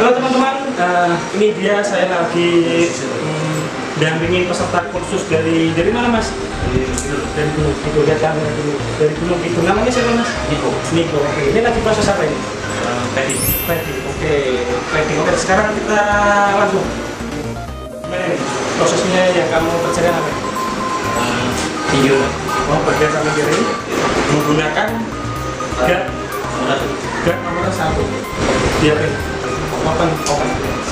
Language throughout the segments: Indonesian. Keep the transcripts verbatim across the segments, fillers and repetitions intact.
Halo teman-teman, uh, ini dia saya lagi um, dampingin peserta kursus dari dari mana mas? Dari dari Gunung itu lihat kamera dulu. Dari Gunung itu namanya siapa mas? Niko. Niko. Oke. Ini lagi proses apa ini? Uh, Pedi. Pedi. Oke. Pedi. Oke. Sekarang kita langsung. Gimana ini? Prosesnya yang kamu kerjakan apa? Uh, Video. Oh, bagian samping kiri menggunakan gat gat nomor satu. Dia pin. Open, open.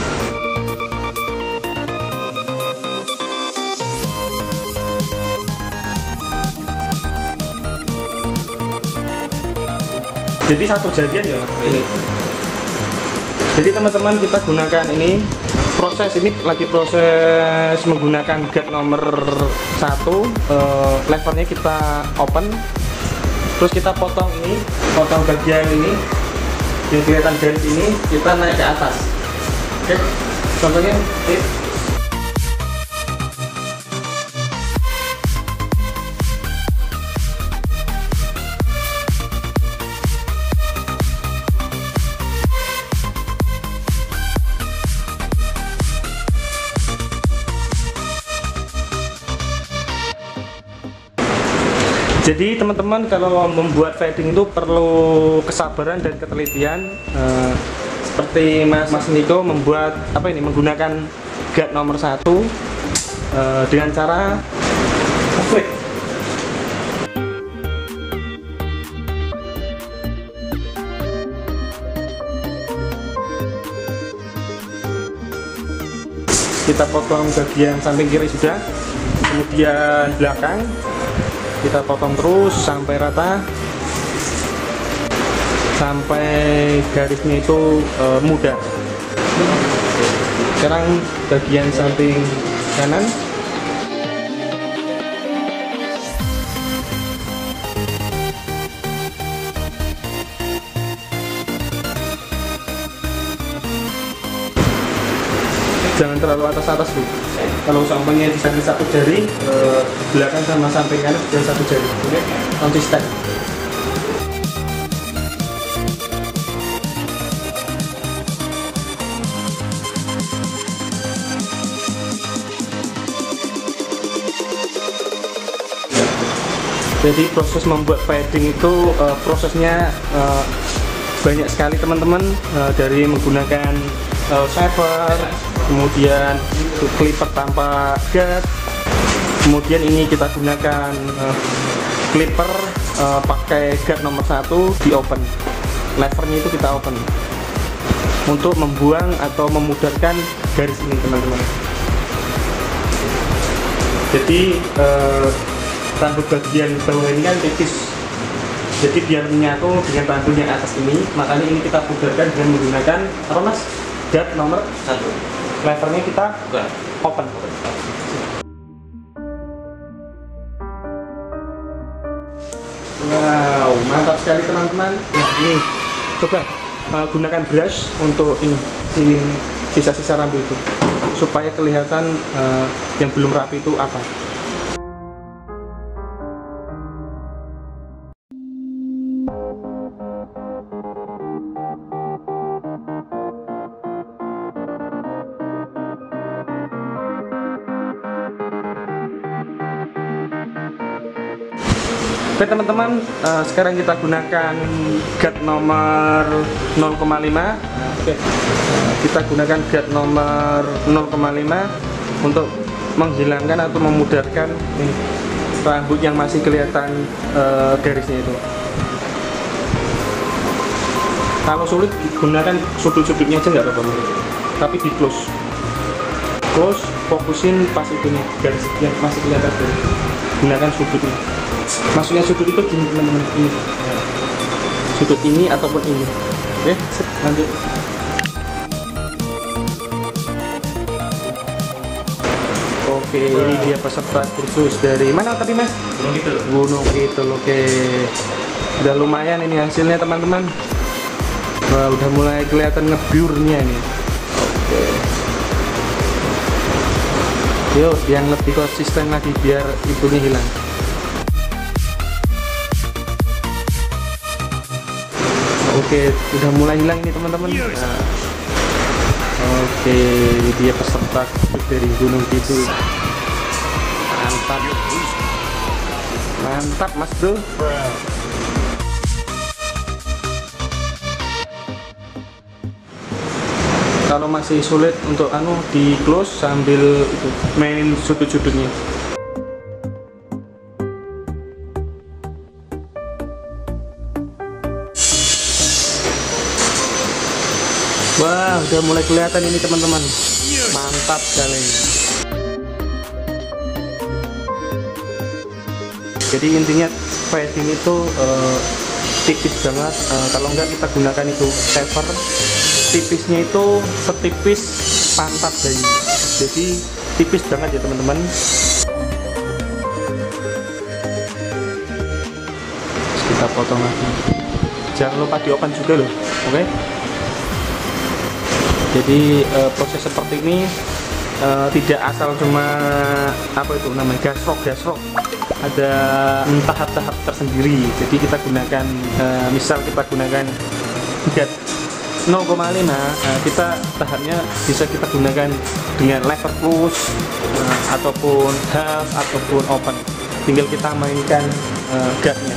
Jadi satu jadian ya ini. Jadi teman-teman kita gunakan ini proses ini lagi proses menggunakan gat nomor satu. Uh, levernya kita open, terus kita potong ini, potong bagian ini. Yang kelihatan garis ini kita naik ke atas. Oke, contohnya tip. Jadi teman-teman kalau membuat fading itu perlu kesabaran dan ketelitian. Uh, seperti Mas Mas Niko membuat apa ini menggunakan gat nomor satu uh, dengan cara flip. Kita potong bagian samping kiri sudah, kemudian belakang kita potong terus sampai rata, sampai garisnya itu e, mudah. Sekarang bagian samping kanan. Jangan terlalu atas-atas bu. Kalau sampingnya di samping satu jari, eh, belakang sama samping kanan dan satu jari. Oke, konsisten. Jadi proses membuat fading itu eh, prosesnya eh, banyak sekali teman-teman, eh, dari menggunakan eh, shaver, kemudian clipper tanpa gat, kemudian ini kita gunakan uh, clipper uh, pakai gat nomor satu di open, levernya itu kita open untuk membuang atau memudarkan garis ini teman-teman. Jadi uh, rambut bagian bawah ini kan tipis, jadi biar menyatu dengan rambut yang atas ini, makanya ini kita pudarkan dengan menggunakan apa mas? Gat nomor Satu. Levernya kita Bukan. open. Wow, mantap sekali teman-teman. Nah ini coba uh, gunakan brush untuk ini, ini sisa-sisa rambut itu supaya kelihatan uh, yang belum rapi itu apa. Oke teman-teman, uh, sekarang kita gunakan gat nomor nol koma lima. Oke, uh, kita gunakan gat nomor nol koma lima untuk menghilangkan atau memudarkan nih, rambut yang masih kelihatan uh, garisnya itu. Kalau sulit gunakan sudut-sudutnya aja nggak apa-apa, tapi di close, close, fokusin pas itunya garis yang masih kelihatan garis. Gunakan sudutnya. Maksudnya sudut itu gini teman-teman, ini sudut ini ataupun ini. Oke, lanjut. Oke, ini dia peserta kursus dari mana tadi mas? Gunung Kidul. Gunung Kidul. Oke, udah lumayan ini hasilnya teman-teman. Wah, udah mulai kelihatan ngebiurnya ini. Oke, yuk yang lebih konsisten lagi biar itunya hilang. Oke, udah mulai hilang ini teman-teman. Nah, Oke, dia peserta dari Gunung Kidul. Mantap, mantap Mas Bro. Kalau masih sulit untuk anu di close sambil itu mainin sudut-sudutnya. Wah, udah mulai kelihatan ini teman-teman. Mantap sekali. Jadi intinya fading itu uh, tipis banget. Uh, kalau enggak kita gunakan itu shaver. Tipisnya itu setipis pantat bayi. Jadi tipis banget ya teman-teman. Kita potong lagi. Jangan lupa di open juga loh, oke? Okay? Jadi uh, proses seperti ini uh, tidak asal cuma apa itu namanya gasrok gasrok. Ada tahap-tahap tersendiri. Jadi kita gunakan uh, misal kita gunakan gat nol koma lima, uh, kita tahapnya bisa kita gunakan dengan lever close uh, ataupun half ataupun open. Tinggal kita mainkan uh, gasnya.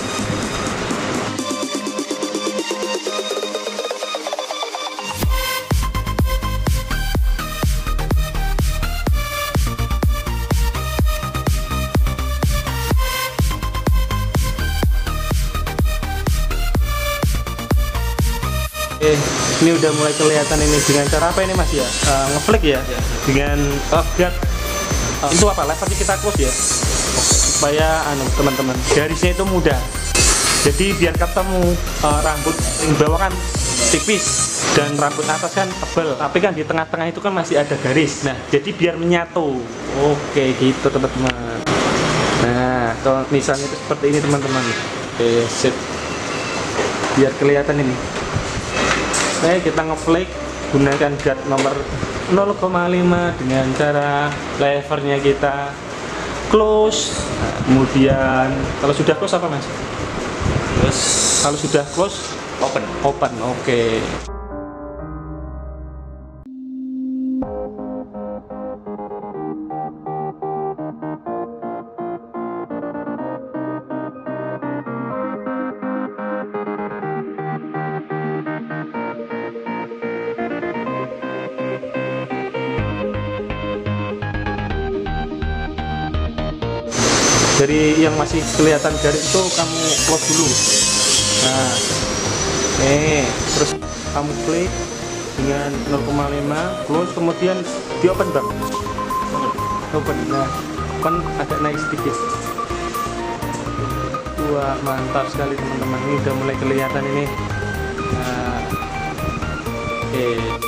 Oke, ini udah mulai kelihatan ini dengan cara apa ini Mas ya? Uh, ngeflick ya? Ya. Dengan uh, guard. Uh, itu apa? Levernya kita close ya? Supaya anu teman-teman, garisnya itu mudah. Jadi biar ketemu uh, rambut yang bawah kan tipis dan rambut atas kan tebal. Tapi kan di tengah-tengah itu kan masih ada garis. Nah, jadi biar menyatu. Oke, gitu teman-teman. Nah, kalau misalnya itu seperti ini teman-teman. Oke, sip. Biar kelihatan ini. Oke, kita ngeflick gunakan guard nomor nol koma lima dengan cara levernya kita close. Nah, kemudian kalau sudah close apa Mas? Terus kalau sudah close open. Open, oke. Okay. Dari yang masih kelihatan garis itu kamu close dulu. Nah, oke, terus kamu klik dengan nol koma lima close, kemudian di open bang. Open, nah, open agak naik sedikit. Wah, mantap sekali teman-teman. Ini udah mulai kelihatan ini. Nah, oke.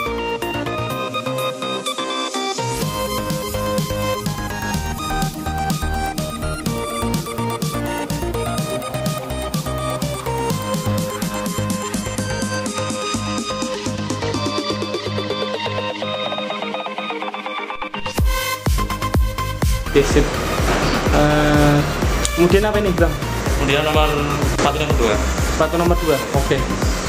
Oke, sip. Uh, kemudian apa ini bang? Kemudian nomor sepatu nomor dua. Sepatu nomor dua, oke. Okay.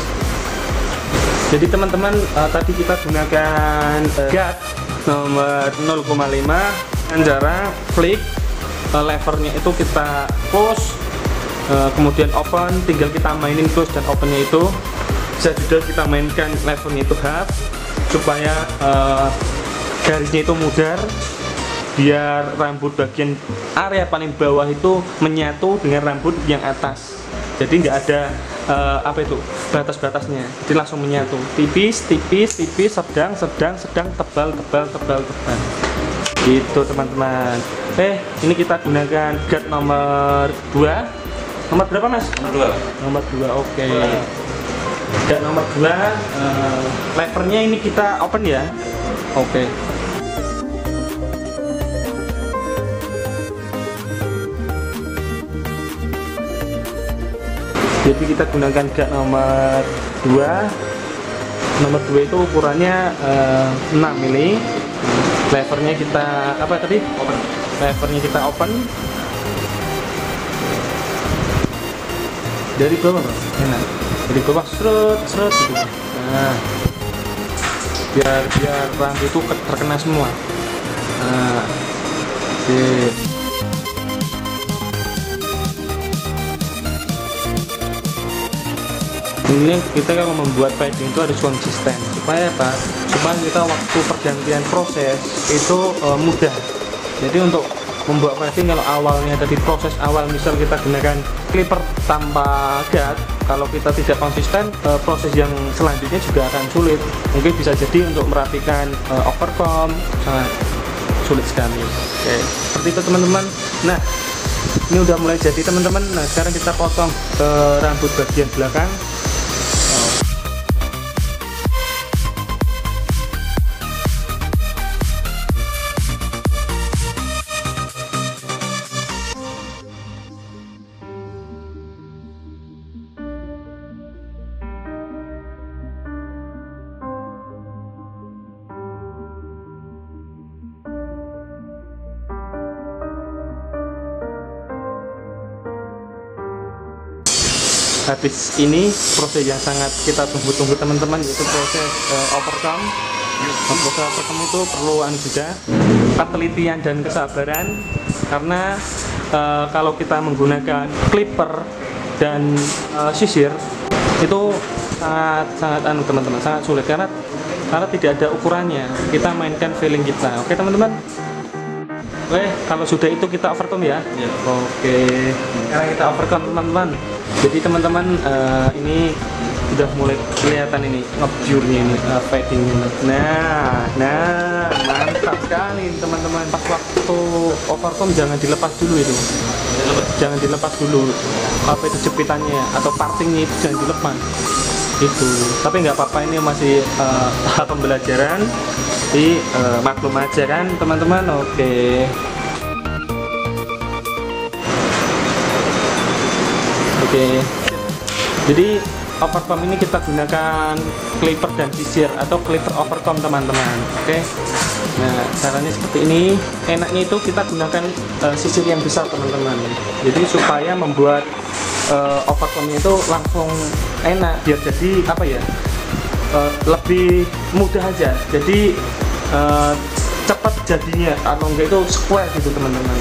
Jadi teman-teman uh, tadi kita gunakan uh, guard nomor nol koma lima dengan cara flick, uh, levernya itu kita close, uh, kemudian open, tinggal kita mainin close dan opennya itu. Bisa juga kita mainkan levernya itu half supaya uh, garisnya itu mudar, biar rambut bagian area paling bawah itu menyatu dengan rambut yang atas. Jadi nggak ada uh, apa itu batas-batasnya, jadi langsung menyatu. Tipis, tipis, tipis, sedang, sedang, sedang, tebal, tebal, tebal, tebal. Gitu teman-teman. Eh, ini kita gunakan guard nomor dua. Nomor berapa Mas? Nomor dua. Nomor dua, oke. Okay. Guard nomor dua. Uh, levernya ini kita open ya. Oke. Okay. Jadi kita gunakan guard nomor dua. Nomor dua itu ukurannya uh, enam mili. Levernya kita apa tadi? Open. Levernya kita open. Dari bawah, Mas. Enak. Dari bawah serut, serut gitu. Nah. biar biar rambu itu terkena semua. Nah, oke. Ini kita kalau membuat padding itu harus konsisten supaya apa? Supaya kita waktu pergantian proses itu uh, mudah. Jadi untuk membuat padding kalau awalnya dari proses awal misal kita gunakan clipper tanpa guard, kalau kita tidak konsisten uh, proses yang selanjutnya juga akan sulit. Mungkin bisa jadi untuk merapikan uh, overcomb sangat sulit sekali. Oke, seperti itu teman-teman. Nah, ini udah mulai jadi teman-teman. Nah, sekarang kita potong ke rambut bagian belakang. Habis ini proses yang sangat kita tunggu-tunggu teman-teman, yaitu proses uh, overcomb. Nah, proses overcomb itu perlu anu juga ketelitian dan kesabaran, karena uh, kalau kita menggunakan clipper dan uh, sisir itu sangat sangat anu teman-teman, sangat sulit karena karena tidak ada ukurannya. Kita mainkan feeling kita. Oke teman-teman. Oke, kalau sudah itu kita overcomb ya. Ya. Oke, sekarang kita overcomb teman-teman. Jadi teman-teman uh, ini udah mulai kelihatan ini ngebyurnya ini uh, padding. Nah, nah mantap sekali teman-teman. Pas waktu overcomb jangan dilepas dulu itu. Jangan dilepas dulu. Apa itu jepitannya atau partingnya itu jangan dilepas. Itu. Tapi nggak apa-apa, ini masih uh, tahap pembelajaran. Jadi uh, maklum aja kan teman-teman. Oke. Oke. Jadi overcomb ini kita gunakan clipper dan sisir atau clipper overcomb teman-teman. Oke. Nah, caranya seperti ini. Enaknya itu kita gunakan uh, sisir yang besar teman-teman. Jadi supaya membuat uh, overcombnya itu langsung enak, biar jadi apa ya? Uh, lebih mudah aja. Jadi uh, cepat jadinya, atau enggak itu square gitu teman-teman.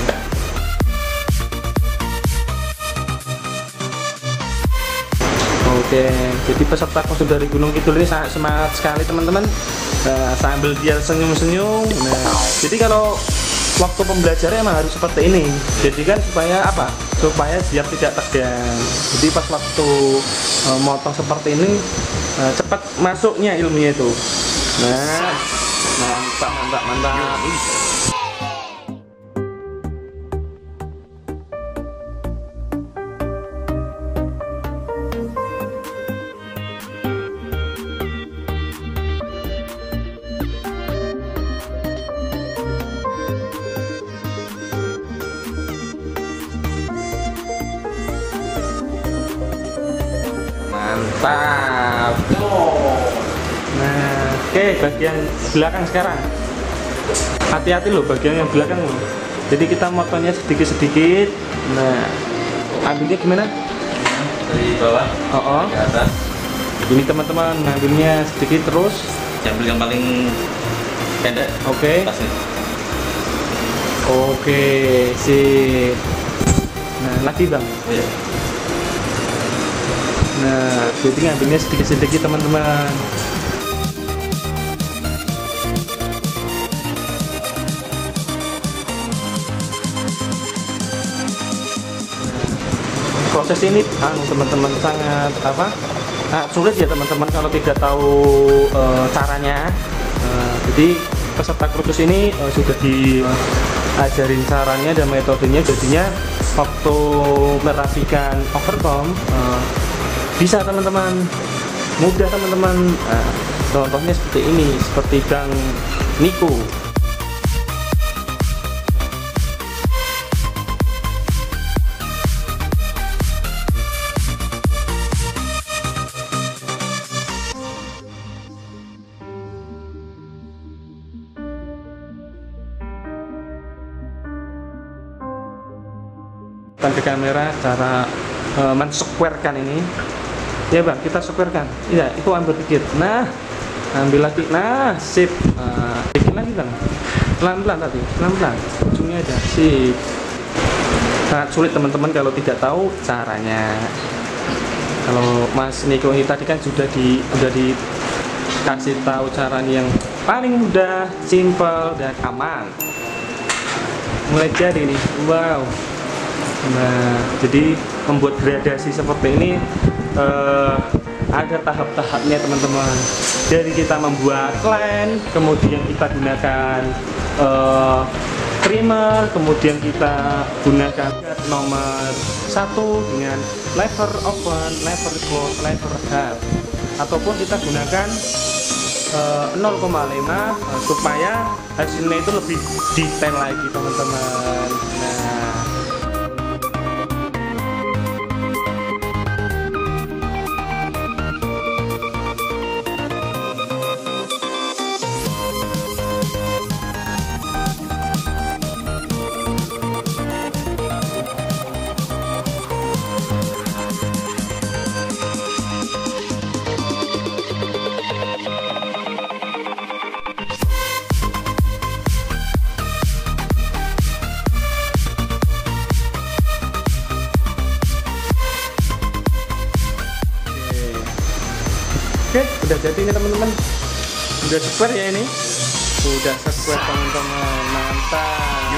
Oke, jadi peserta kursus dari Gunung Kidul ini sangat semangat sekali teman-teman. Nah, sambil dia senyum-senyum. Nah, jadi kalau waktu pembelajaran emang harus seperti ini. Jadi kan supaya apa? Supaya biar tidak tegang. Jadi pas waktu uh, motong seperti ini uh, cepat masuknya ilmunya itu. Nah, mantap, mantap, mantap. Mantap. Nah, oke, bagian belakang sekarang. Hati-hati loh bagian yang belakang loh. Jadi kita motongnya sedikit-sedikit. Nah, ambilnya gimana? Dari bawah Oh, oh. ke atas. Ini teman-teman ngambilnya sedikit terus. Ambil yang paling pendek. Oke. Pas nih. Oke, sip. Nah, lagi bang. Oh, iya. Nah, jadi ngambilnya sedikit-sedikit teman-teman. Proses ini anu teman-teman sangat apa? Nah, sulit ya teman-teman kalau tidak tahu e, caranya. Nah, jadi peserta kursus ini e, sudah diajarin caranya dan metodenya, jadinya waktu merapikan overcomb e, bisa teman-teman, mudah teman-teman. Nah, contohnya seperti ini, seperti Bang Niko. Ke kamera cara uh, men-squarekan ini ya bang, kita squarekan, iya itu ambil dikit. Nah ambil lagi, nah sip, nah, bikin lagi bang, pelan-pelan tadi, pelan-pelan, ujungnya aja, sip. Sangat sulit teman-teman kalau tidak tahu caranya. Kalau Mas Niko ini tadi kan sudah di sudah dikasih tahu caranya yang paling mudah, simple dan aman. Mulai jadi nih, wow. Nah, jadi membuat gradasi seperti ini uh, ada tahap-tahapnya teman-teman. Dari kita membuat lens, kemudian kita gunakan uh, primer, kemudian kita gunakan nomor satu dengan lever open, lever close, lever half, ataupun kita gunakan uh, nol koma lima uh, supaya hasilnya itu lebih detail lagi teman-teman. Nah, oke, udah jadi nih teman-teman. Udah square ya ini. Udah square teman-teman. Mantap.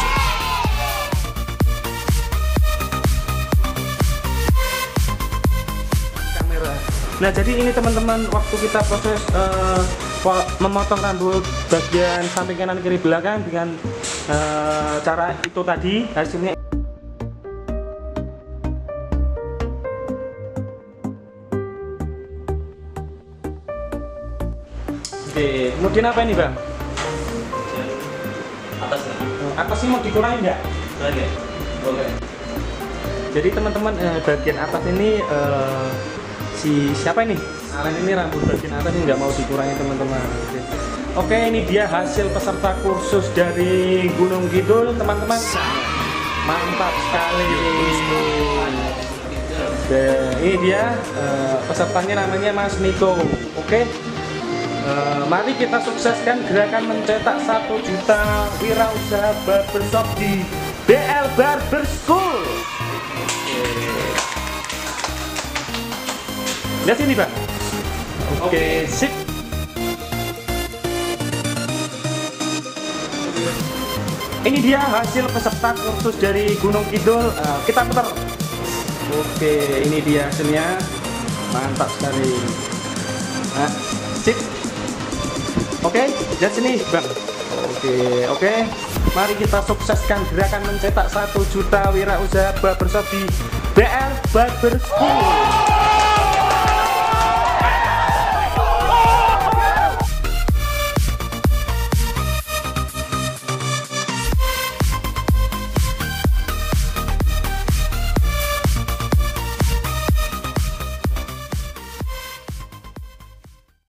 Kamera. Nah, jadi ini teman-teman waktu kita proses uh, memotong rambut bagian samping kanan kiri belakang dengan uh, cara itu tadi, hasilnya oke, kemudian apa ini bang? Atas Atas ini mau dikurangi nggak? Boleh. Boleh. Jadi teman-teman eh, bagian atas ini eh, si siapa ini? Alen ini rambut bagian atas ini nggak mau dikurangi teman-teman. Oke. Oke, ini dia hasil peserta kursus dari Gunung Kidul teman-teman. Mantap sekali. Oke, ini dia eh, pesertanya namanya Mas Niko. Oke. Uh, mari kita sukseskan gerakan mencetak satu juta wirausaha barbershop di B L Barber School. Lihat sini bang. Oke, okay, sip. Ini dia hasil peserta kursus dari Gunung Kidul. Uh, kita putar. Oke, okay, ini dia hasilnya. Mantap sekali. Nah, sip. Oke, okay, lihat sini bang. Oke, okay, oke. Okay. Mari kita sukseskan gerakan mencetak satu juta wirausaha barbershop di B L Barber School.